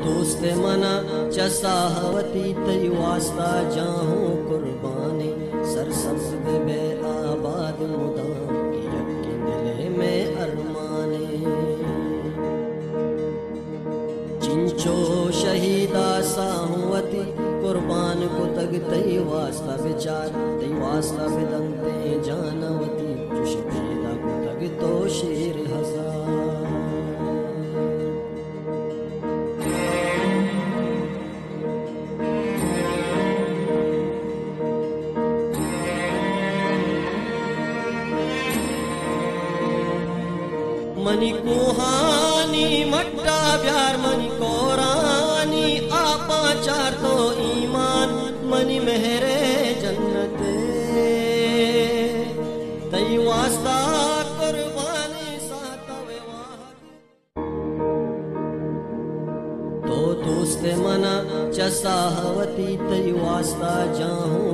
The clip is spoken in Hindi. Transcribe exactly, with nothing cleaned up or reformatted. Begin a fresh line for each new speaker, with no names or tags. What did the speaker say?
दोस्त मना चसाहवती तय वास्ता जाहूं कुर्बानी सरसब्ज बे आबाद मुदाम यकीन दिले में अरमाने चिंचो शहीदा साहुवती कुर्बान को तग तय वास्ता विचार तय वास्ता विदंते जानवती जो शहीदा को तग तो शेर हजार मनी कुहानी मट्टा प्यार मनी कोरानी आपा चार तो ईमान मनी मेहरे जन्नत तई वास्ता कुर्बानी सातवे तो दोस्त मना चसाहवती तई वास्ता जाहूं